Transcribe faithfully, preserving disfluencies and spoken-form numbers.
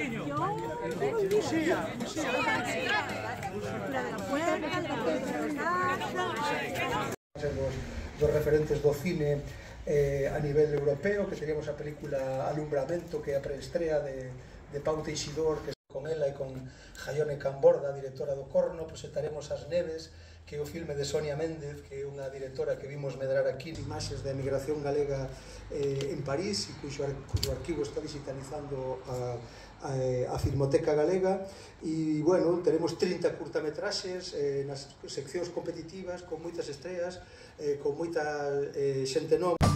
Dos, dos referentes do cine eh, a nivel europeo, que teríamos a película Alumbramento, que é a preestrea de, de Pau Teixidor, que con ela e con Jaione Camborda, directora do Corno. Presentaremos As Neves, que é o filme de Sonia Méndez, que é unha directora que vimos medrar aquí imaxes da emigración galega eh, en París, e cuxo, cuxo arquivo está digitalizando a, a, a Filmoteca Galega. E, bueno, teremos trinta curtametraxes eh, nas seccións competitivas, con moitas estreas, eh, con moita eh, xente nova.